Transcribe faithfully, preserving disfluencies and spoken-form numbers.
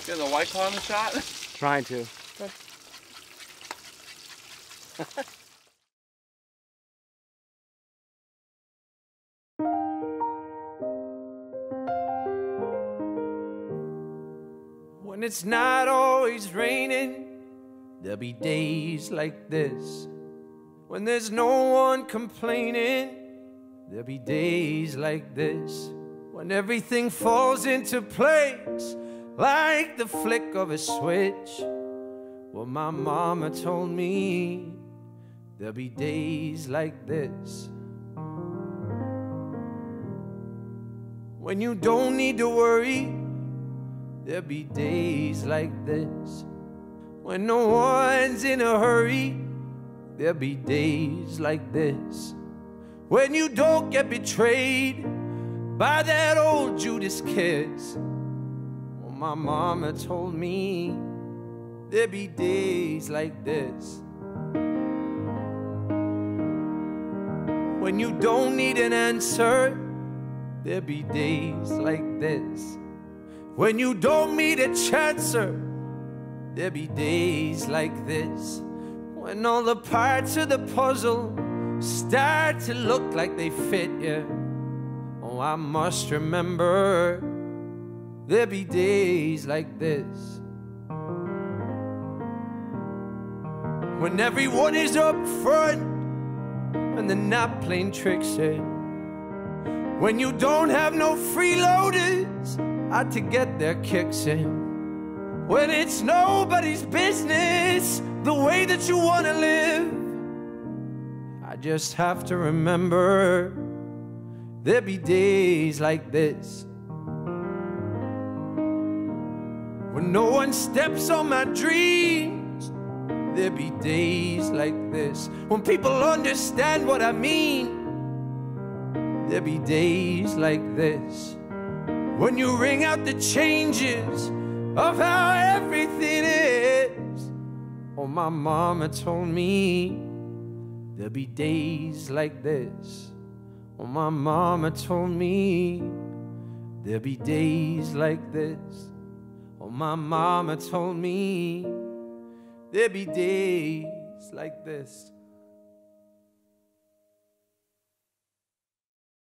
Getting the white claw in the shot? Trying to. When it's not always raining, there'll be days like this. When there's no one complaining, there'll be days like this. When everything falls into place like the flick of a switch. Well, my mama told me there'll be days like this. When you don't need to worry, there'll be days like this. When no one's in a hurry, there'll be days like this. When you don't get betrayed by that old Judas kiss. Well, my mama told me there'll be days like this. When you don't need an answer, there'll be days like this. When you don't meet a chancer, there'll be days like this. When all the parts of the puzzle start to look like they fit you. Oh, I must remember there'll be days like this. When everyone is up front and they're not playing tricks here. When you don't have no freeloaders out to get their kicks in. When it's nobody's business the way that you want to live. I just have to remember there'll be days like this. When no one steps on my dreams, there'll be days like this. When people understand what I mean, there'll be days like this. When you ring out the changes of how everything is. Oh, my mama told me there'll be days like this. Oh, my mama told me there'll be days like this. Oh, my mama told me there'll be days like this.